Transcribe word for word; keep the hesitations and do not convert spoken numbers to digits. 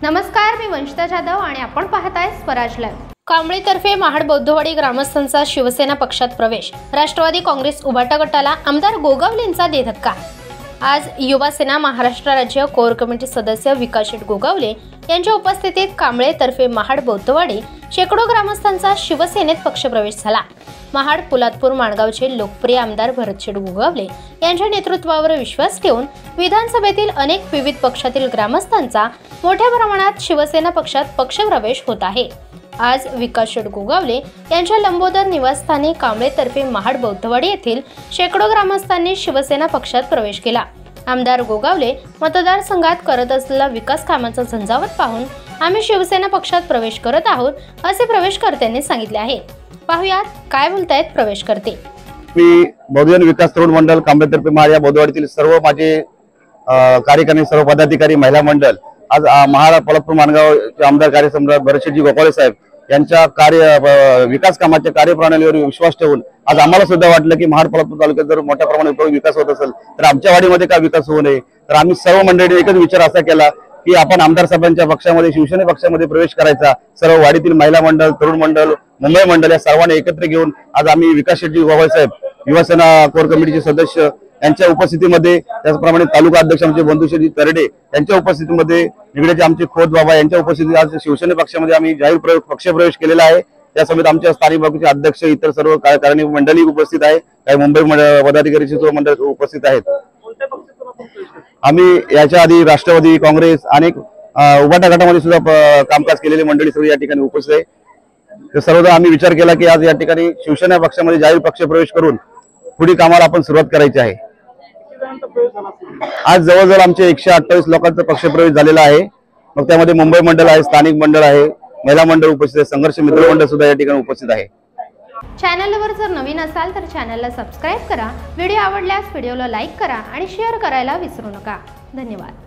नमस्कार, मी वंशिता जाधव आणि आपण पाहताय स्वराज लाईव्ह। कांबळेतर्फे महाड बौद्धवाडी ग्रामस्थांचा शिवसेना पक्षात प्रवेश। राष्ट्रवादी काँग्रेस उभाटा गटाला आमदार गोगावलेंचा दे धक्का। आज युवा सेना महाराष्ट्र राज्य कोर कमिटी सदस्य विकास शेठ गोगावले यांच्या उपस्थितीत कांबळेतर्फे महाड बौद्धवाडी शेकडो ग्रामस्थांचा शिवसेनेत पक्षप्रवेश झाला। महाड पोलादपूर माणगावचे लोकप्रिय आमदार भरतशेठ गोगावले यांच्या नेतृत्वावर विश्वास ठेवून विधानसभेतील अनेक विविध पक्षातील ग्रामस्थांचा मोठ्या प्रमाणात शिवसेना पक्षात पक्षप्रवेश होत आहे। आज विकास शेठ गोगावले यांच्या लंबोदर निवासस्थानी कांबळेतर्फे महाड बौद्धवाडी येथील शेकडो ग्रामस्थांनी शिवसेना पक्षात प्रवेश केला। आमदार गोगावले मतदारसंघात करत असलेला विकास कामांचा झंझावत पाहून आम्ही शिवसेना पक्षात प्रवेश करत आहोत असे प्रवेशकर्त्यांनी सांगितले आहे। पाहुयात काय बोलतायत प्रवेशकर्ते। मी बहुजन विकास तरुण मंडळ कांबळेतर्फे महाड या बौद्धवाडीतील सर्व माझे कार्यकर्ते, सर्व पदाधिकारी, महिला मंडळ आज महाड पोलादपूर माणगावचे आमदार कार्यसम्राट भरतशेठजी गोगावले साहेब यांच्या कार्य विकास कामाच्या कार्यप्रणालीवर विश्वास ठेवून आज आम्हाला सुद्धा वाटलं की महाड पोलादपूर तालुक्यात जर मोठ्या प्रमाणात विकास होत असेल तर आमच्या वाडीमध्ये का विकास होऊ नये। तर आम्ही सर्व मंडळींनी एकच विचार असा केला की आपण आमदार साहेबांच्या पक्षामध्ये शिवसेना पक्षामध्ये प्रवेश करायचा। सर्व वाडीतील महिला मंडळ, तरुण मंडळ, मुंबई मंडळ या सर्वांना एकत्र घेऊन आज आम्ही विकास शेठजी गोगावले साहेब युवा सेना कोर कमिटीचे सदस्य यांच्या उपस्थितीमध्ये, त्याचप्रमाणे तालुका अध्यक्ष आमचे बंधुशेठजी तरडे यांच्या उपस्थितीमध्ये, निगडेचे आमचे खोत बाबा यांच्या उपस्थितीत आज शिवसेना पक्षामध्ये आम्ही जाहीर प्रवेश पक्षप्रवेश केलेला आहे। त्या समेत आमच्या स्थानिक भागाचे अध्यक्ष, इतर सर्व कार्यकारिणी मंडळी उपस्थित आहे, काही मुंबई पदाधिकारी मंडळ उपस्थित आहेत। आम्ही याच्या आधी राष्ट्रवादी काँग्रेस अनेक उभाटा गटामध्ये सुद्धा कामकाज केलेले मंडळी सर्व या ठिकाणी उपस्थित आहे। तर सर्वदा आम्ही विचार केला की आज या ठिकाणी शिवसेना पक्षामध्ये जाहीर पक्षप्रवेश करून पुढील कामाला आपण सुरुवात करायची आहे। आज जवळजवळ आमचे एकशे अठ्ठावीस लोकांचा पक्षप्रवेश झालेला आहे। मग त्यामध्ये मुंबई मंडळ आहे, स्थानिक मंडळ आहे, महिला मंडळ उपस्थित आहे, संघर्ष मित्र मंडळ सुद्धा या ठिकाणी उपस्थित आहे। चॅनलवर जर नवीन असाल तर चॅनलला सबस्क्राइब करा, व्हिडिओ आवडल्यास व्हिडिओला लाईक करा आणि शेअर करायला विसरू नका। धन्यवाद।